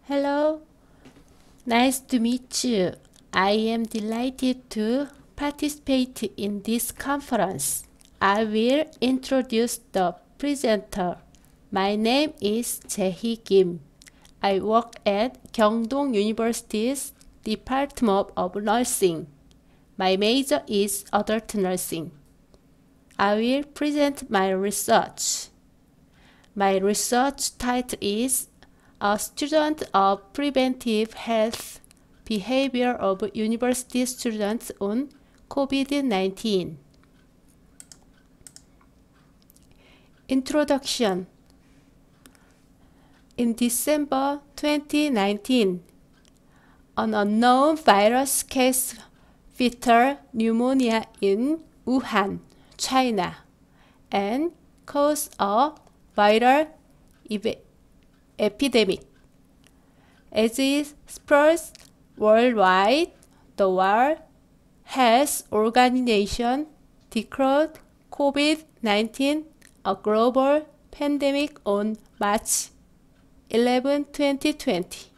Hello, nice to meet you. I am delighted to participate in this conference. I will introduce the presenter. My name is Jae-hee Kim. I work at Gyeongdong University's Department of Nursing. My major is adult nursing. I will present my research. My research title is A Student of Preventive Health Behavior of University Students on COVID-19. Introduction. In December 2019, an unknown virus case fetal pneumonia in Wuhan, China, and caused a viral epidemic. As it spreads worldwide, the World Health Organization declared COVID-19 a global pandemic on March 11, 2020.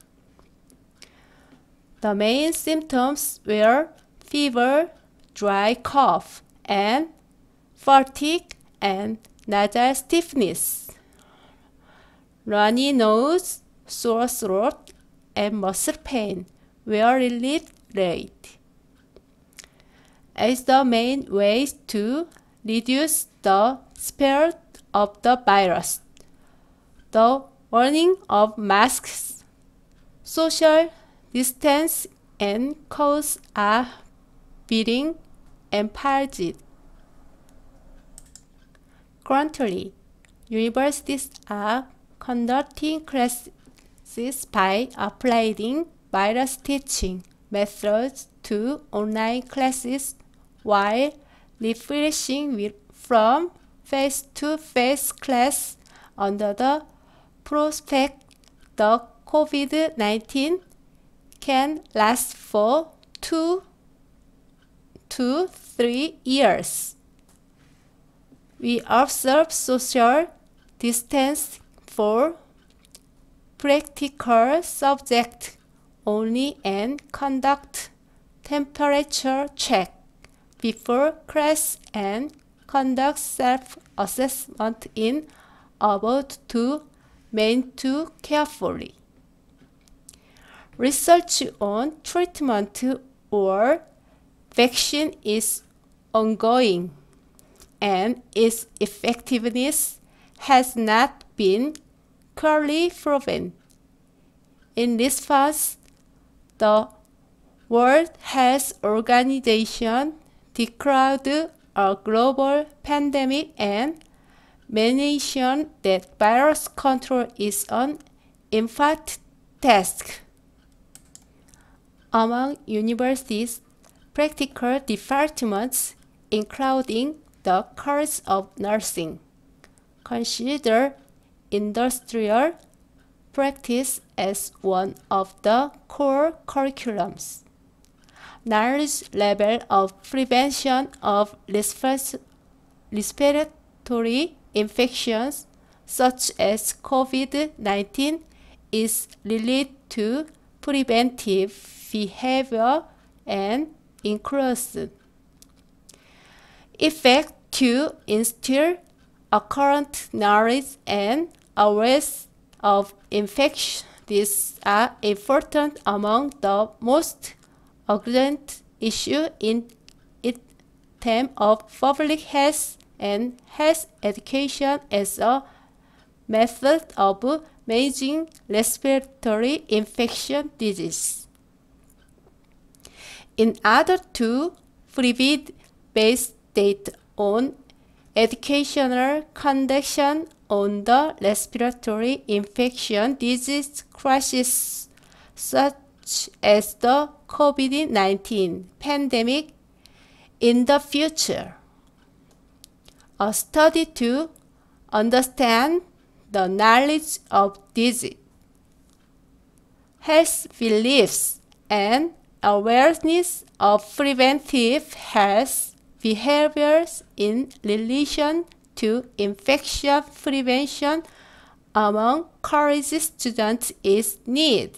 The main symptoms were fever, dry cough, and fatigue and nasal stiffness, runny nose, sore throat, and muscle pain were relieved rate. As the main ways to reduce the spread of the virus, the wearing of masks, social distance, and cause are being encouraged. Currently, universities are conducting classes by applying virus teaching methods to online classes while refreshing from face-to-face class under the prospect the COVID-19 can last for 2 to 3 years. We observe social distance for practical subjects only and conduct temperature check before class and conduct self-assessment in about 2 main too carefully. Research on treatment or vaccine is ongoing, and its effectiveness has not been clearly proven. In response, the World Health Organization declared a global pandemic and mentioned that virus control is an important task. Among universities' practical departments, including the College of Nursing, consider industrial practice as one of the core curriculums. Knowledge level of prevention of respiratory infections such as COVID-19 is related to preventive behavior and includes effect to instill a current knowledge and awareness of infection. These are important among the most urgent issues in terms of public health and health education as a method of managing respiratory infection disease. In order to provide based data on educational conduction on the respiratory infection disease crisis such as the COVID-19 pandemic in the future. A study to understand the knowledge of disease, health beliefs, and awareness of preventive health behaviors in relation to infection prevention among college students is needed.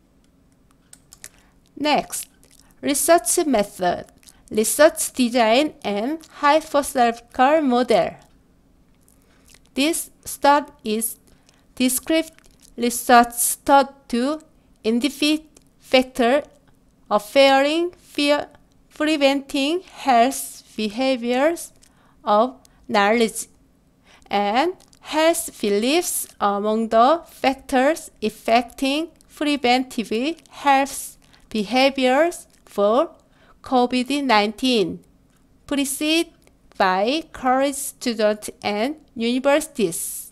Next, research method, research design and hypothetical model. This study is descriptive research study to identify factors affecting fear, preventing health behaviors of knowledge, and health beliefs among the factors affecting preventive health behaviors for COVID-19, preceded by college students and universities.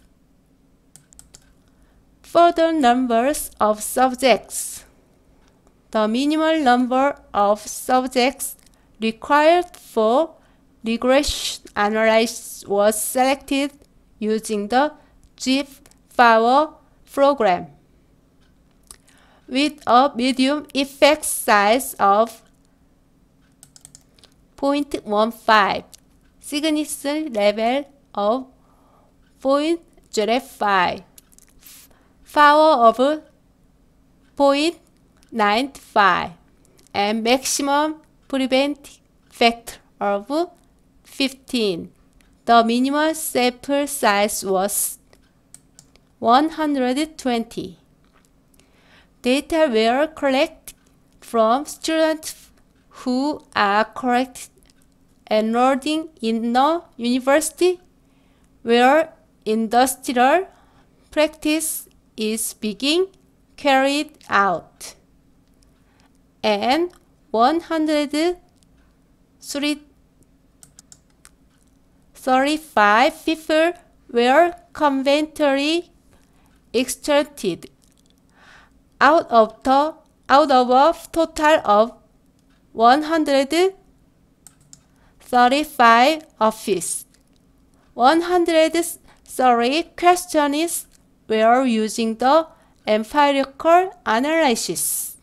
Further numbers of subjects. The minimal number of subjects required for regression analysis was selected using the GPFower program. With a medium effect size of 0.15, significance level of 0.05, power of 0.95, and maximum preventive factor of 15. The minimum sample size was 120. Data were collected from students who are correct enrolling in a university where industrial practice is being carried out, and 135 people were conventionally extracted out of a total of 135 offices. 130 questions were using the empirical analysis.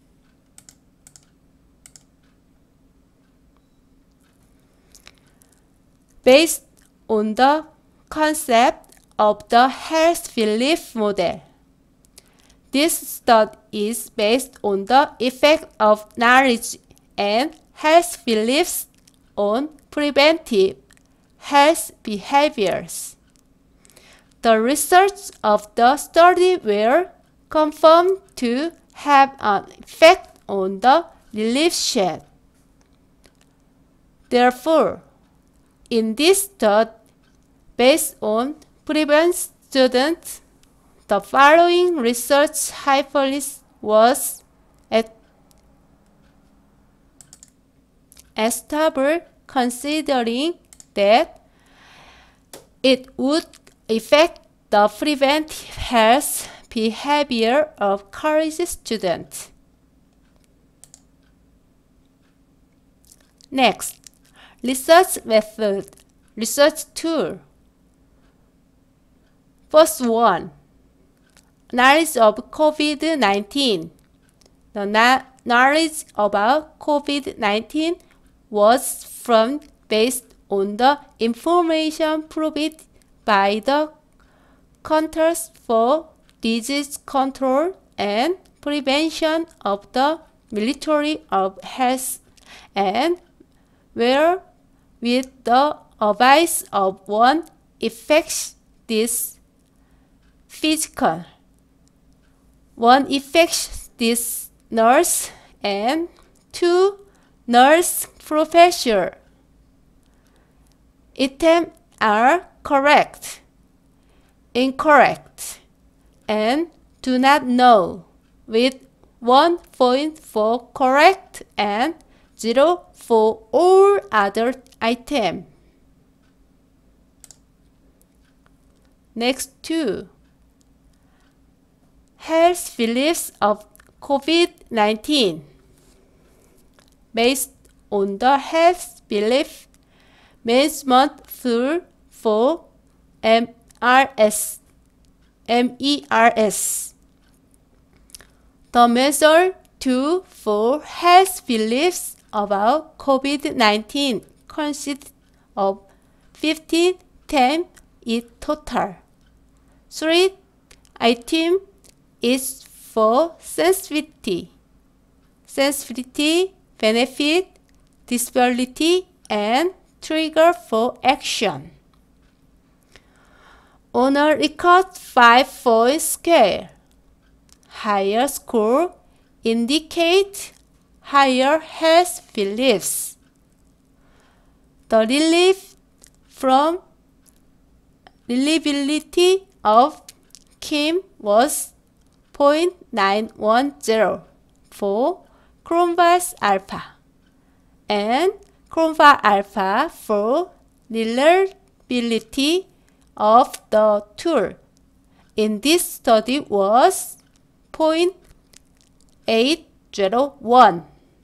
Based on the concept of the health belief model, this study is based on the effect of knowledge and health beliefs on preventive health behaviors. The results of the study were confirmed to have an effect on the relief shade. Therefore, in this study, based on previous students, the following research hypothesis was established, considering that it would affect the preventive health behavior of college students. Next, research method, research tool. First one, knowledge of COVID-19. The knowledge about COVID-19 was formed based on the information provided by the Centers for Disease Control and Prevention of the Ministry of Health, and where with the advice of one affects this physical, one affects this nurse, and two nurse professor. Items are correct, incorrect, and do not know, with 1 point for correct and 0 for all other items. Next two, health beliefs of COVID-19. Based on the health belief management tool for MERS. The method for health beliefs about COVID-19 consists of 15 themes in total. 3 item is for sensitivity, benefit, disability, and trigger for action. On a Likert 5-point scale, higher score indicate higher health beliefs. The reliability of Kim was 0.910 for coronavirus alpha and coronavirus alpha for reliability of the tool in this study was 0.801.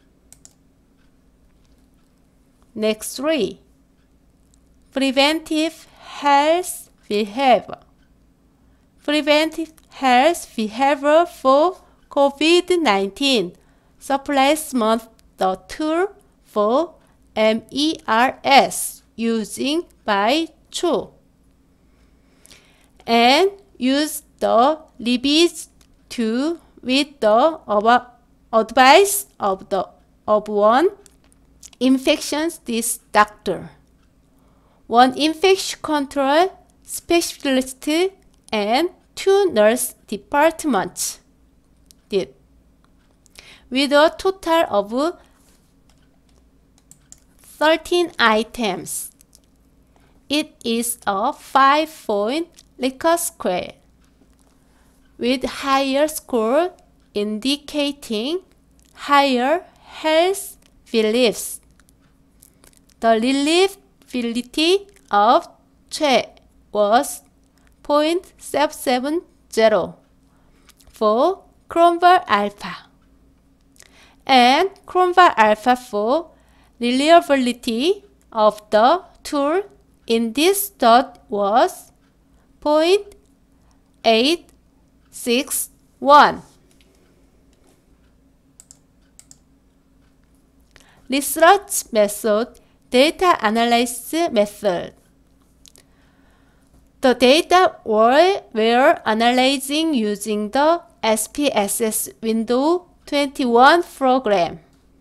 Next 3. Preventive health behavior. Preventive health behavior for COVID-19 supplements the tool for MERS using by Cho and use the reviews with the advice of one infectious disease doctor, one infection control specialist, and 2 nurse departments did, with a total of 13 items. It is a 5-point Likert scale, with higher score indicating higher health beliefs. The reliability of Che was 0.770 for coronavirus alpha and coronavirus alpha for reliability of the tool in this study was 0.861. Research method, data analysis method. The data were analyzing using the SPSS Windows 21 program.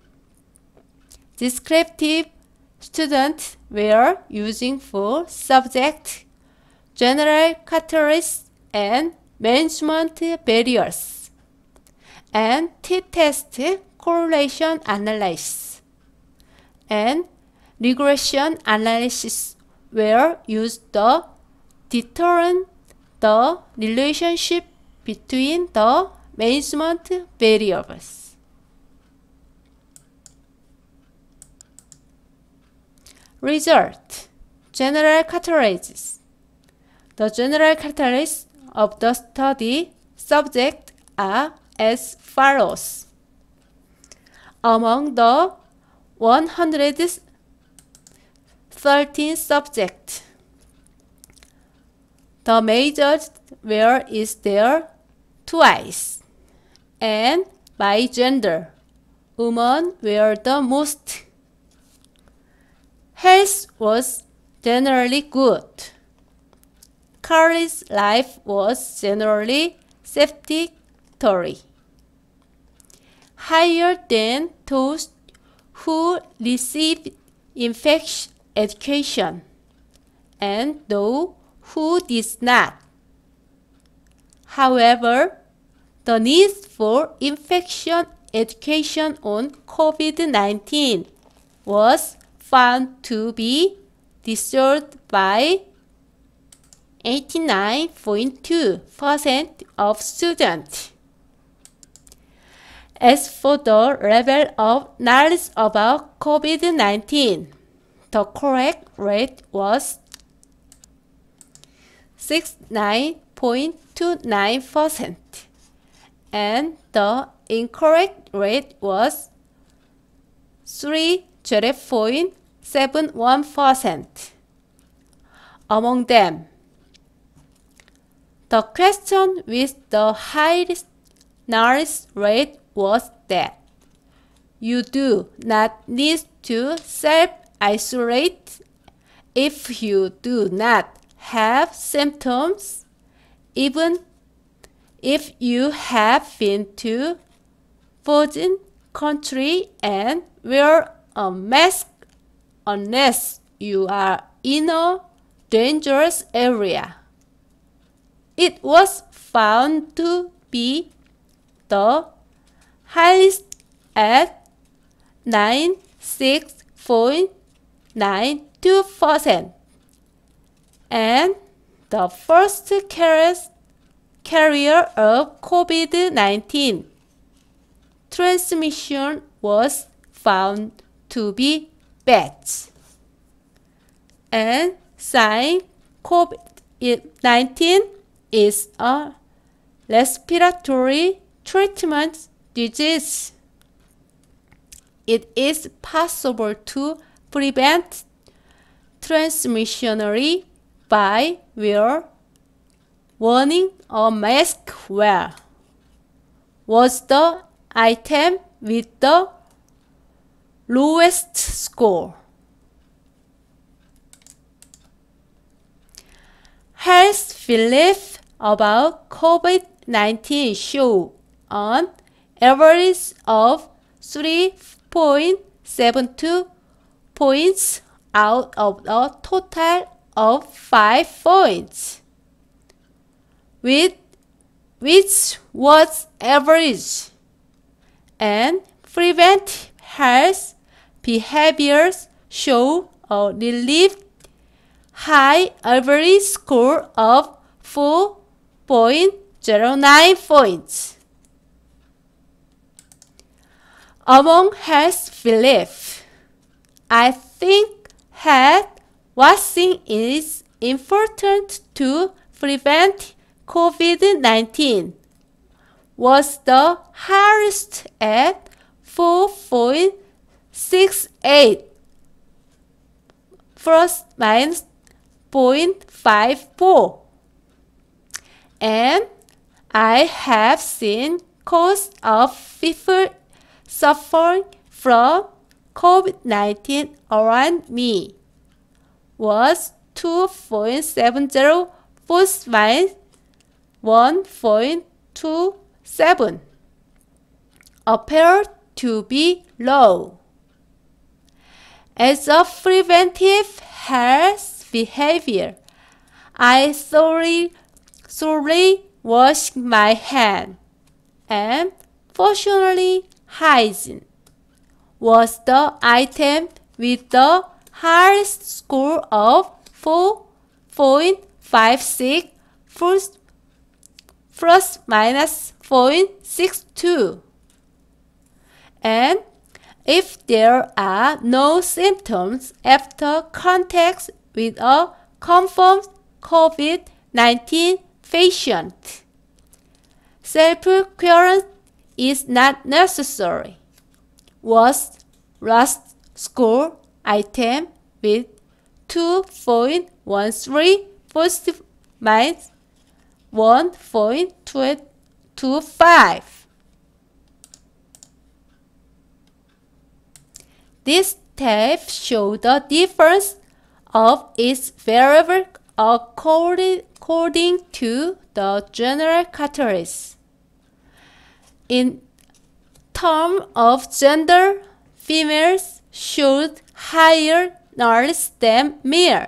Descriptive students were using for subject, general characteristics, and management barriers, and t-test correlation analysis and regression analysis were used to determine the relationship between the management variables. Result: general characteristics. The general characteristics of the study subject are as follows. Among the 113 subjects, the major wear is there twice, and by gender, women were the most. Health was generally good. Carly's life was generally satisfactory, higher than those who received infection education and those who did not. However, the need for infection education on COVID-19 was found to be deserved by 89.2% of students. As for the level of knowledge about COVID-19, the correct rate was 69.29% and the incorrect rate was 30.71%. Among them, the question with the highest knowledge rate was that you do not need to self-isolate if you do not have symptoms, even If you have been to foreign country and wear a mask unless you are in a dangerous area. It was found to be the highest at 96.92%, and the first carrier of COVID-19 transmission was found to be bats. And saying COVID-19 is a respiratory treatment disease. It is possible to prevent transmission by wearing a mask. Where was the item with the lowest score? Health belief about COVID-19 show an average of 3.72 points out of a total of 5 points, which was average, and preventive health behaviors show a relieved high average score of 4.09 points. Among health belief, I think hand washing is important to prevent COVID-19 was the highest at 4.68 plus minus 0.54, and I have seen cases of people suffering from COVID-19 around me was 2.70 plus minus 1.27, appear to be low. As a preventive health behavior, I thoroughly wash my hands, and fortunately hygiene was the item with the highest score of 4.56 plus minus 0.62. And if there are no symptoms after contact with a confirmed COVID-19 patient, self-quarantine is not necessary. Was last score item with 2.13 positive minus 1.25. This tab shows the difference of its variable according to the general categories. In terms of gender, females showed higher knowledge than males.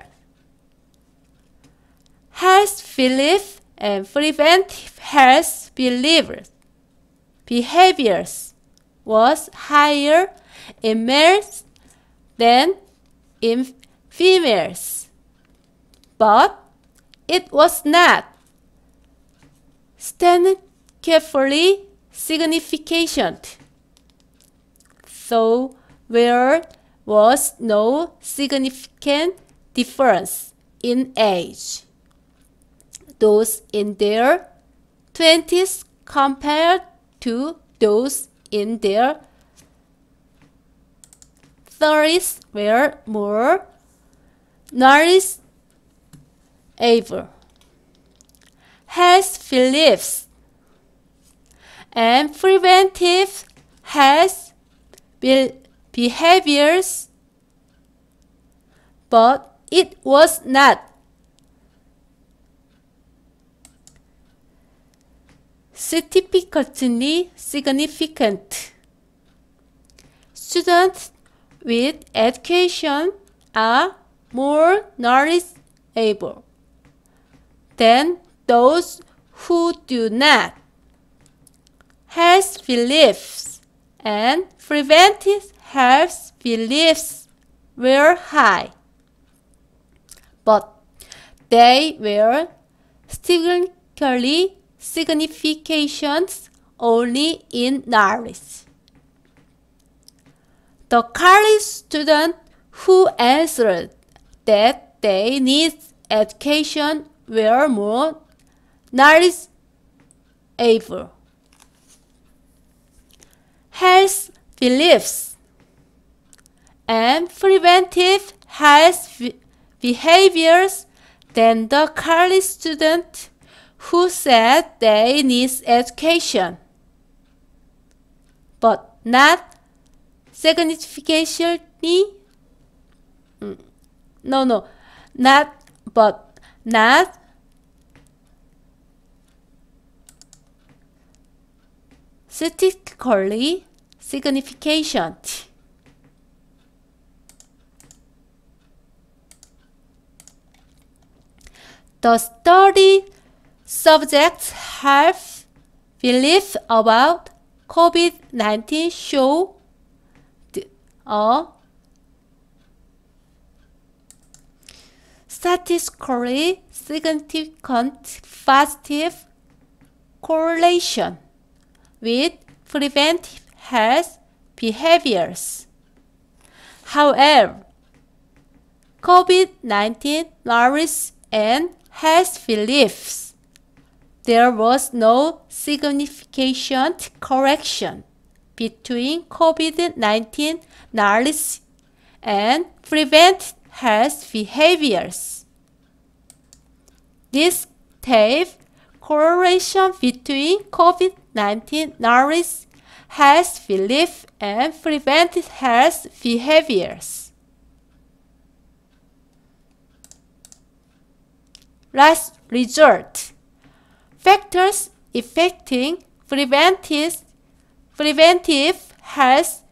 Health belief and preventive health behaviors was higher in males than in females, but it was not statistically significant. So there was no significant difference in age. Those in their 20s compared to those in their 30s were more knowledgeable. Health beliefs and preventive health behaviors, but it was not statistically significant. Students with education are more knowledgeable than those who do not. Health beliefs and preventive health beliefs were high, but they were statistically significant only in knowledge. The college students who answered that they need education were more knowledgeable. Health beliefs and preventive health behaviors than the college student who said they need education, but not significantly. Not statistically significant. The study subjects' health beliefs about COVID-19 show a statistically significant positive correlation with preventive health behaviors. However, COVID-19 knowledge and health beliefs, there was no significant correlation between COVID-19 knowledge and preventive health behaviors. This type correlation between COVID-19 knowledge, health belief, and preventive health behaviors. Last result. Factors affecting preventive health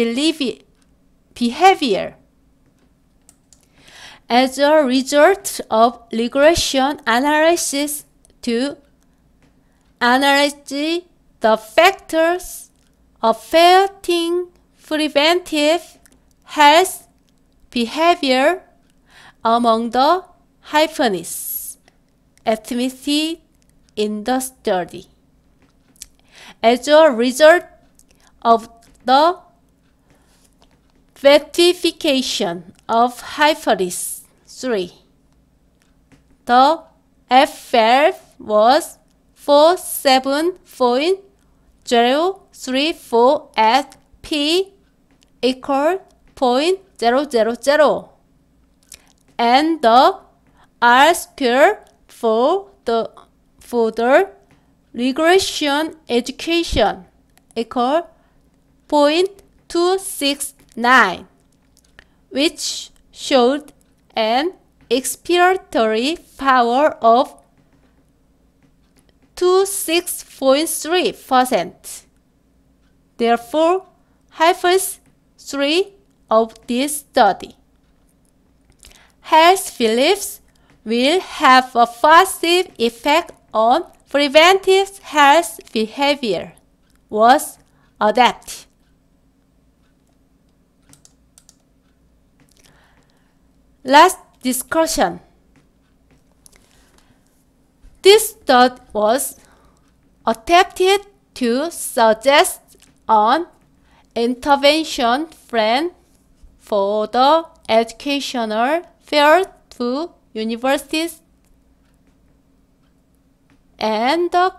behavior. As a result of regression analysis to analyze the factors affecting preventive health behavior among the hypotheses estimated in the study. As a result of the verification of hypothesis 3, the F12 was 47.034 at P equal 0.000, and the R square for the regression education equal 0.269, which showed an expiratory power of 26.3%. Therefore, hypothesis 3 of this study, health beliefs will have a positive effect on preventive health behavior, was adapted. Last discussion. This study was attempted to suggest an intervention plan for the educational field to universities and the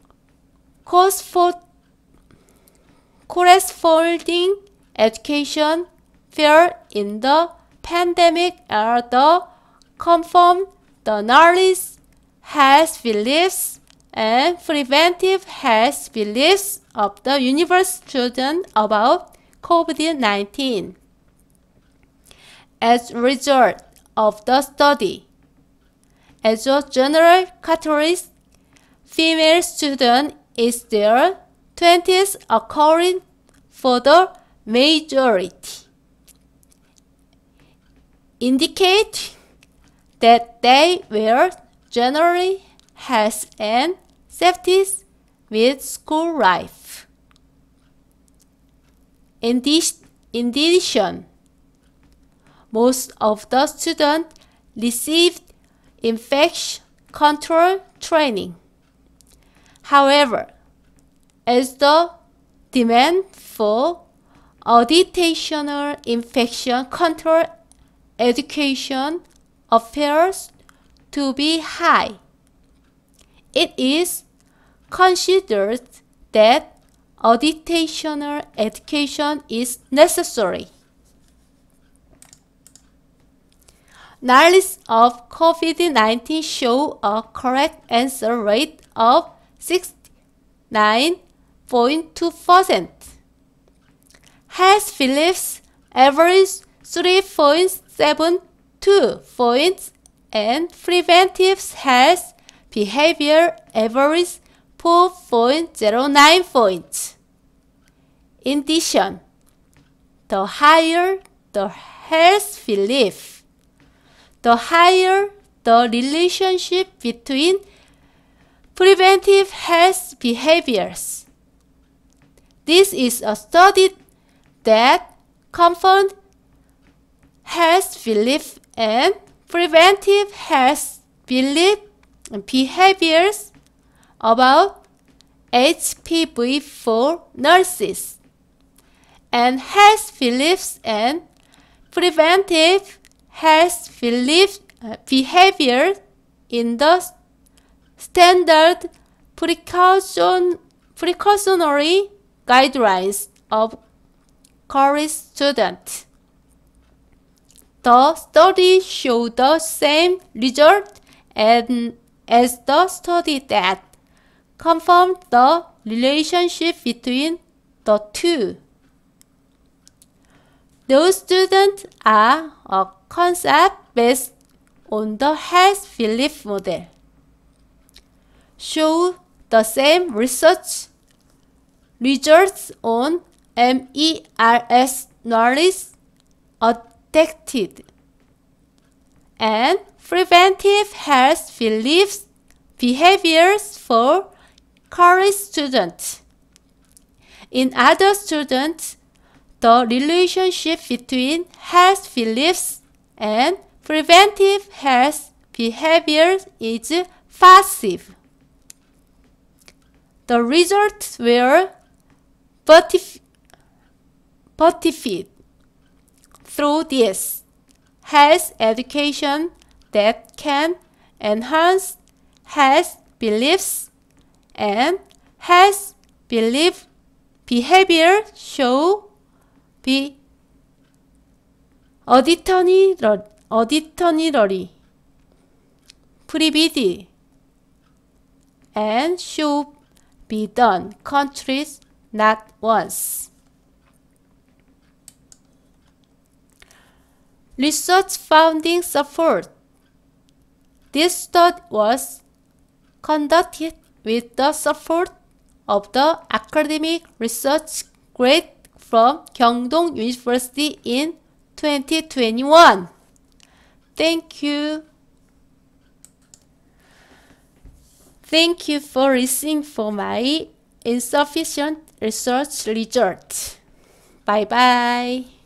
corresponding education field in the pandemic are the confirm the knowledge, health beliefs, and preventive health beliefs of the university students about COVID-19. As a result of the study, as a general characteristic, female students is their 20th occurring for the majority, indicate that they were generally health and safety with school life. In addition, most of the students received infection control training. However, as the demand for additional infection control education appears to be high, it is considered that additional education is necessary. Knowledge of COVID-19 show a correct answer rate of 69.2%. Health Phillips average 3.72 points and preventive health behavior average 4.09 points. In addition, the higher the health belief, the higher the relationship between preventive health behaviors. This is a study that confirmed health belief and preventive health belief behaviors about HPV for nurses, and health beliefs and preventive health belief behavior in the standard precautionary guidelines of college students. The study showed the same result as the study that confirmed the relationship between the two. Those students are a concept based on the health belief model. Show the same research results on MERS knowledge, adapted, and preventive health beliefs behaviors for college students. In other students, the relationship between health beliefs and preventive health behavior is passive. The results were certified through this health education that can enhance health beliefs and health belief behavior show be auditionally prohibited and should be done countries not once. Research finding support. This study was conducted with the support of the academic research grant from Gyeongdong University in 2021. Thank you. Thank you for listening for my insufficient research results. Bye bye.